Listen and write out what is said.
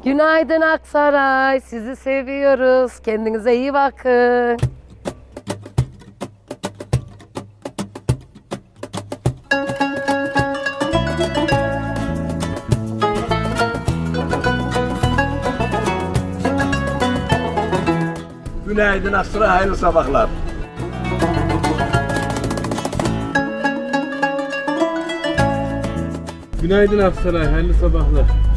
Günaydın Aksaray. Sizi seviyoruz. Kendinize iyi bakın. Günaydın Aksaray, hayırlı sabahlar. Günaydın Aksaray, hayırlı sabahlar.